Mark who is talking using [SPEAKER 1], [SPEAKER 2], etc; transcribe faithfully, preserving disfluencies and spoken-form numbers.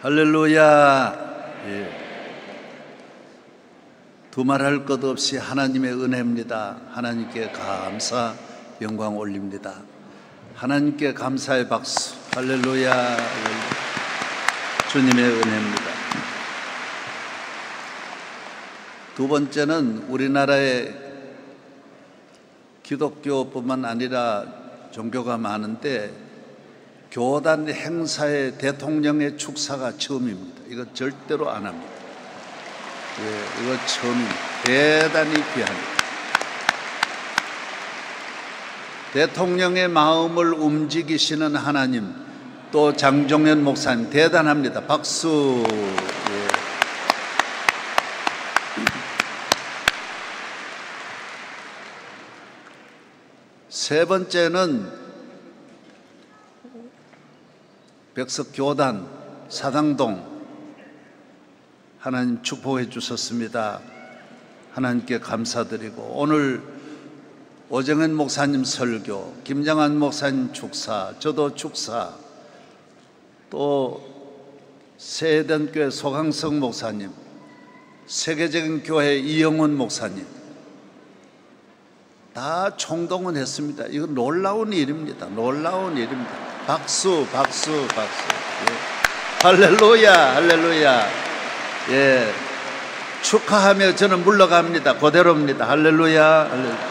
[SPEAKER 1] 할렐루야. 예. 두말할 것 없이 하나님의 은혜입니다. 하나님께 감사, 영광 올립니다. 하나님께 감사의 박수. 할렐루야. 주님의 은혜입니다. 두 번째는 우리나라에 기독교뿐만 아니라 종교가 많은데 교단 행사에 대통령의 축사가 처음입니다. 이거 절대로 안 합니다. 예, 이거 처음입니다. 대단히 귀합니다. 대통령의 마음을 움직이시는 하나님, 또 장종현 목사님 대단합니다. 박수. 예. 세 번째는 백석교단 사당동 하나님 축복해 주셨습니다. 하나님께 감사드리고 오늘 오정현 목사님 설교, 김장한 목사님 축사, 저도 축사, 또 세대교회 소강석 목사님, 세계적인 교회 이영훈 목사님 다 총동원 했습니다. 이거 놀라운 일입니다. 놀라운 일입니다. 박수, 박수, 박수. 예. 할렐루야, 할렐루야. 예. 축하하며 저는 물러갑니다. 그대로입니다. 할렐루야, 할렐루야.